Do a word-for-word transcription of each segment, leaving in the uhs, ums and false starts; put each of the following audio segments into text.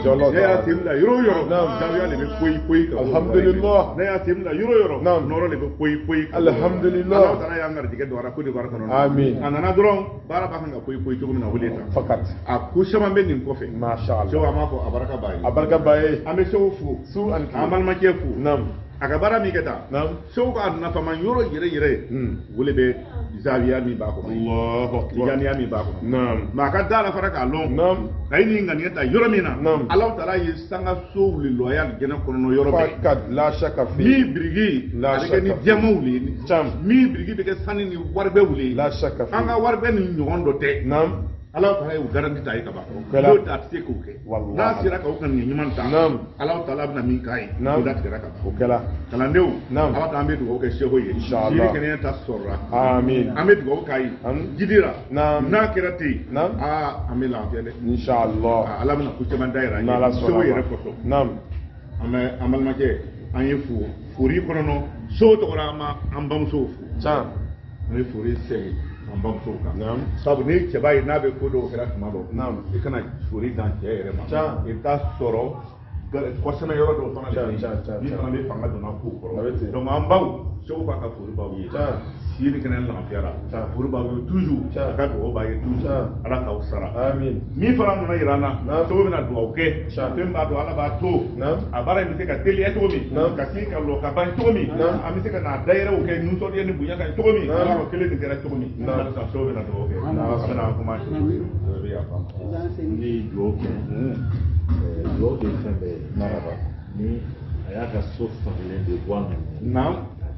ne ya timla yoro yoro zawiya le be koyi koyi ka alhamdulillah ne ya timla yoro yoro noro le be koyi koyi alhamdulillah Allah taala ya ngar dige do ara ko de bar kono amin anana dron bara ba nga koyi koyi to mina wuleta fakat aku shama ben nin kofe masha Allah so ama ko abaraka bayi abaraka bayi ame so fu su an amal ma ke fu nam aga bara mi keta nam so ko adna fa man yoro yire yire wule be zawiya mi ba ko Allahu akbar yani mi ba ko nam ma ka dala faraka long nam kai ni ngani ta yoro mina nam Allah taala yi sanga so wuli loyal gena ko no yoro be fakat la shaka fi mi brigi la shaka ni jema wuli cham mi brigi be ke sani ni warbe wuli la shaka fi anga warbe ni nyondo te nam Allah taala yu garanti ta yi ka ba Kala. do ta te ko ke Wallahi. na sira ka ko kan ni man ta Nam. Allah taala na min kai Nam. da tira ka okela kala ndew Nam. Allah ta ambe do ke sheho ye Inshallah. shiri kene ta sorra amin ambe do kai Am. jidira Nam. na kirati Nam. ah amela tele inshallah Allah na ku man daira na la sheho ye sona rekoto nam ame amal ma ke an yi fu furi kono no so to rama an bam so fu cham ne furi sai an bam so ka nam sabu ne ke bai na be ko do kira kuma do Nam. e kana furi dan ke yere ma Cha. e ta soro ko sana yoro do fana Cha, de cha, cha, ni cha. fana be fanga do na ko ko Awete. donc an baw so ko ka furi baw ye Cha. si ni kana la fiara Cha. furi baw yo toujours Cha. ka do ba ye toujours Cha. ala ka usara amin mi fana no irana Nam. so be na do ke Cha. tem ba do ala ba to nam abara mi se ka teli eto mi Nam. ka si ka lo ka ban to mi Nam. ami se ka na daira o ke nu so de ni bunya ka to mi Nam. ala ko kele ni kera to mi Nam. na sa so be na do ke Nam. na na ko ma so be ya fa ni duwawu kɛ duwawu de ye fɛn bɛɛ ye maraba ni a y'a ka so fagalen de bɔ a ŋaniya nam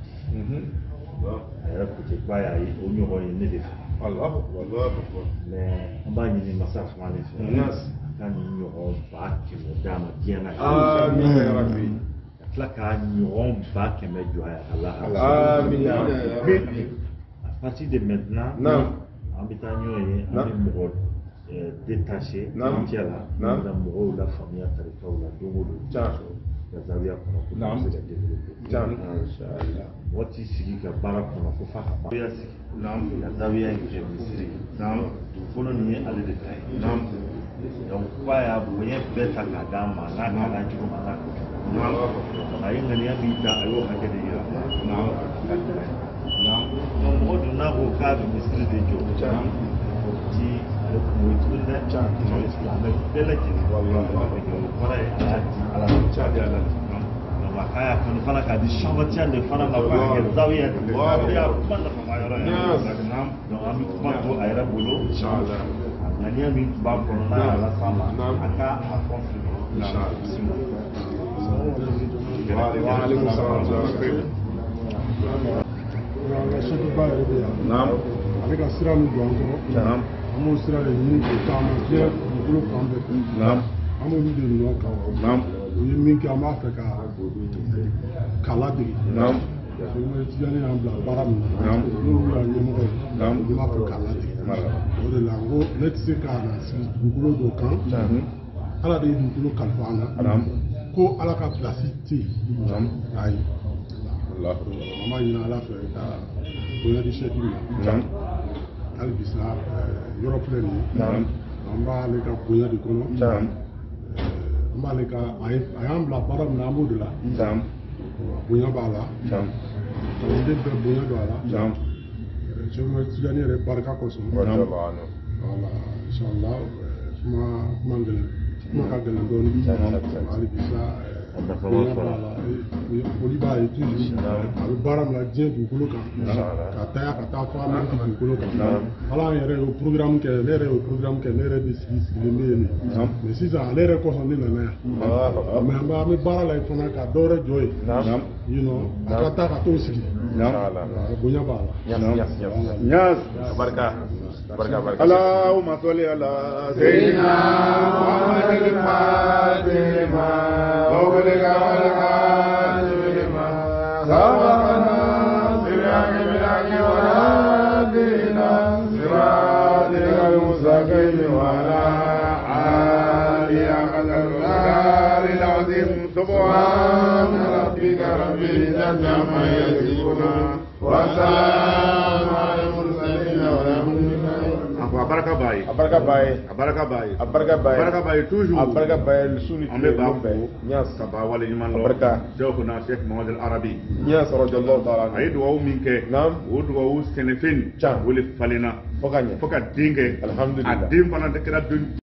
a yɛrɛ kuti ba y'a ye o ɲɔgɔn ye ne de fɛ Allah Allah mɛ an b'a ɲini masa Rahmani fɛ Nas. a ka nin ɲɔgɔn ba kɛmɛ d'a ma diɲɛ na amin ya rabbi ka tila k'a ɲɔgɔn ba kɛmɛ jɔ a ye a lahara amin ya rabbi à partir de maintenant nam an bɛ taa ɲɔgɔn ye an Nam. bɛ mɔgɔ euh, détaché Nam. cɛ la Nam. ka mɔgɔw la faamuya tarikaw la don o don Cha. ka zawiya kɔnɔ ko Nam. ka se ka développer cham inshallah mɔgɔ t'i sigi ka baara kɔnɔ ko f'a ka ban zawiya sigi nam ka zawiya in kɛ misiri ye nam dugukolo nin ye ale de ta ye nam donc k'a y'a bonya bɛɛ ta k'a d'a ma n'a ka kan cogo ma n'a ka cogo ma a ye ŋaniya min ta a y'o hakɛ de yira nam ka tɛmɛ nam donc mɔgɔ dun n'a ko k'a bɛ misiri de jɔ Nam. o ti ale kun o tuguni dɛ Ca. silamɛ bɛɛ lajɛlen Wallahi. o kɔrɔ ye a y'a di ala ma cha dia la nam donc a k'a y'a kanu fana k'a di chamatiya de fana ma k'a kɛ zawiya de ye o y'a kuma nafama yɔrɔ ye Yes. nam donc an bɛ kuma to a yɛrɛ bolo inshallah a ŋaniya min tun b'a kɔnɔ n'a y'a las'a ma Nam. a ka a confirmer wa alaikum salam Ala sɔti ba yɛrɛ bɛ yan nam ale ka sira min don an kɔrɔ nam an b'o sira de ɲini k'o taama diɲɛ dugukolo fan bɛɛ fɛ nam an b'olu de ɲɔgɔn kan nam o ye min kɛ an b'a fɛ ka kala dege nam sɛgɛmɛ tijani y'an bila baara min na Nam. n'olu y'a ɲɛmɔgɔ ye Nam. olu b'a fɛ kala dege Mara. o de la n ko ne tɛ se k'a na sigi dugukolo dɔ kan ala de ye dugukolo kalifa an na nam ko ala ka pilasi tɛ yen nam ayi Allah an b'a ɲini ala fɛ ka bonya di sɛki ma nam hali bi sa ɛɛ, yɔrɔ filɛ nin ye nam an b'ale ka bonya de kɔnɔ nam an b'ale ka a ye a y'an bila baara min na an b'o de la nam bonya b'a la nam kalanden bɛɛ bonya don a la nam sɛgɛmɛ tijani yɛrɛ barika kosɔn wala inshallah ɛɛ, kuma kuma gɛlɛn kuma ka gɛlɛn dɔɔnin hali bi sa ɛɛ, A nafa bonya ma sɔrɔ. b'a la ee, foli b'a ye toujours a bɛ baara min na diɲɛ dugukolo kan ka taa ka taa fɔ Amérique dugukolo kan ala an yɛrɛ y'o programme kɛ ne yɛrɛ y'o programme kɛ ne yɛrɛ de sigi sigilen bɛ yen de mais sisan ale yɛrɛ kɔsɔn ne nana yan mais an b'a an bɛ baara la yen fana ka dɔ wɛrɛ jɔ yen nam you know a ka taa ka t'o sigi nam Voilà, bonya b'a la Nyas. barka barka barka Allahumma salli ala sayyidina Muhammad al-Fatima wa ulika wal Fatima sabaqana sirani bilaki wa radina siratika al-mustaqim wa ala alihi qadar al-azim subhana rabbika rabbil izzati amma yasifun wa salamun ala al-mursalin walhamdulillah a baraka b'a ye a barika b'a ye a baraka b'a ye a barika b'a ye a baraka b'a ye toujours a barika b'a ye su ni an bɛ tile b'a ninnu bɛɛ fo ɲas ka ba wale ɲuman a lɔ barika Cheikhuna Cheikh Mohamad Al Arabi ɲas radiyallahu ta'ala a ye dugawu min kɛ naam o dugawu sɛnɛfɛn Can. o de falenna fo ka ɲɛ fo ka den kɛ Alhamdulillah. a den fana kɛra den